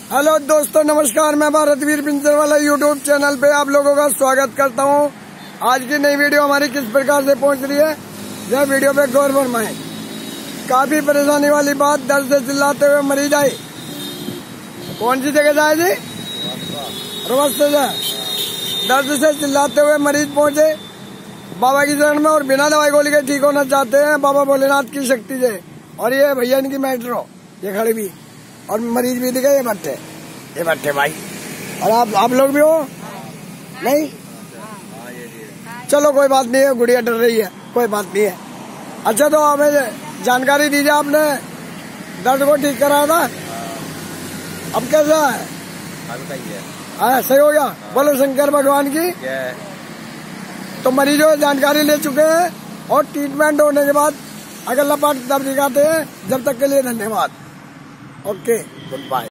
Hello दोस्तों, नमस्कार। मैं भारतवीर पिंजरवाला यूट्यूब चैनल पे आप लोगों का स्वागत करता हूँ। आज की नई वीडियो हमारी किस प्रकार से पहुंच रही है, यह वीडियो पे गौर फरमाएं। काफी परेशानी वाली बात, दर्द से चिल्लाते हुए मरीज आए। कौन सी जगह जाए जी? रवस से जाए। दर्द से चिल्लाते हुए मरीज पहुंचे बाबा की शरण में और बिना दवाई गोली के ठीक होना चाहते हैं। बाबा भोलेनाथ की शक्ति से। और ये भैया इनकी मेट्रो, ये खड़ी भी, और मरीज भी दिखे, ये बैठे भाई। और आप लोग भी हो? नहीं, चलो कोई बात नहीं है, गुड़िया डर रही है, कोई बात नहीं है। अच्छा, तो हमें जानकारी दीजिए, आपने दर्द को ठीक कराया था, अब कैसा है? सही हो गया? बोलो शंकर भगवान की। तो मरीजों जानकारी ले चुके हैं और ट्रीटमेंट होने के बाद अगला पार्ट तब दिखाते हैं। जब तक के लिए धन्यवाद। Okay, good bye.